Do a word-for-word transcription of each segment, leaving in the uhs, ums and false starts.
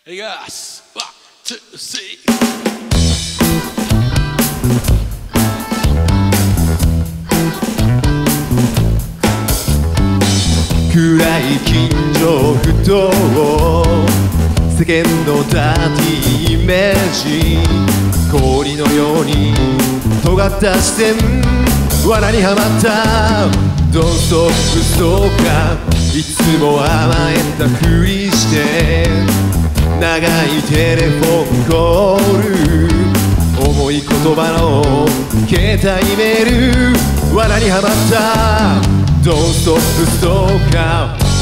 いきます。ワン、ツー、スリー。 暗い近所ふと世間のダーティーイメージ、氷のように尖った視線、罠にはまったドンストップストーカー、いつも甘えたふりして長いテレフォンコール、重い言葉の携帯メール、罠にはまったドンストップストーカー。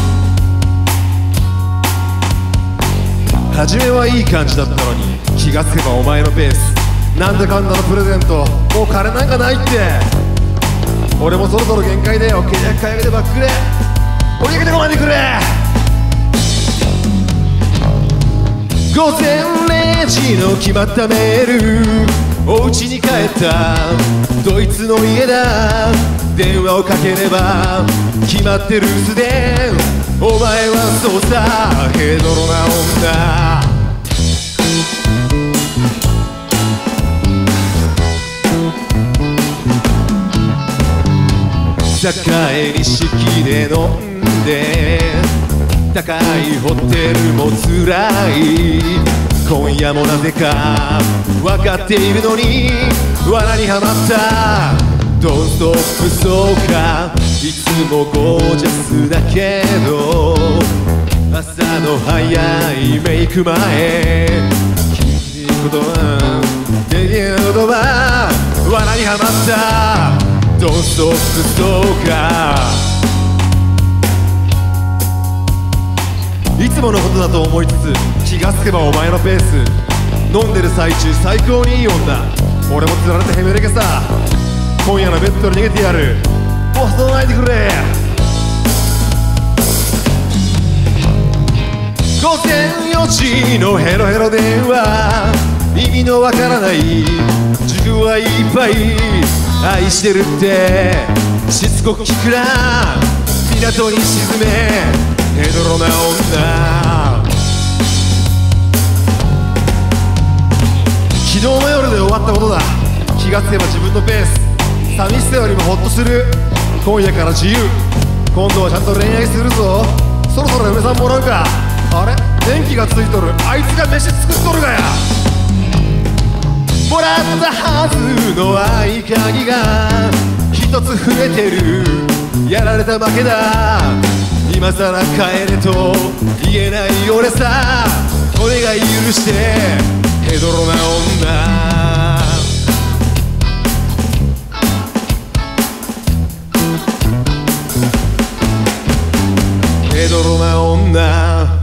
初めはいい感じだったのに気がつけばお前のペース、なんだかんだのプレゼントもう金なんかないって。俺もそろそろ限界だよ。契約買い上げてばっくれ、追い上げてこないでくれ。午前れいじの決まったメール、お家に帰ったドイツの家だ、電話をかければ決まって留守電、お前はそうさヘドロな女。栄錦で飲んで高いホテルもつらい、今夜もなぜか分かっているのに罠にはまったドンストップストーカー。いつもゴージャスだけど朝の早いメイク前、聞くことはできることは罠にはまったドンストップストーカー。いつものことだと思いつつ気がつけばお前のペース、飲んでる最中最高にいい女、俺も釣られてへめれけさ、今夜のベッドに逃げてやる、もう遊ばないでくれ。午前よじのヘロヘロ電話、意味のわからない軸はいっぱい、愛してるってしつこく聞くな、港に沈めヘドロな女。昨日の夜で終わったことだ。気がつけば自分のペース、寂しさよりもホッとする。今夜から自由、今度はちゃんと恋愛するぞ。そろそろ嫁さんもらうか。あれ電気がついとる、あいつが飯作っとるがや。もらったはずの合鍵が一つ増えてる、やられた負けだ、今さら帰れと言えない俺さ、お願い許してヘドロな女。ヘドロな女。